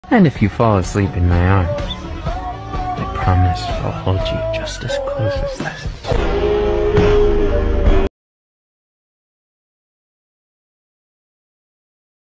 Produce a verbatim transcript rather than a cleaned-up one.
And if you fall asleep in my arms, I promise I'll hold you just as close as this.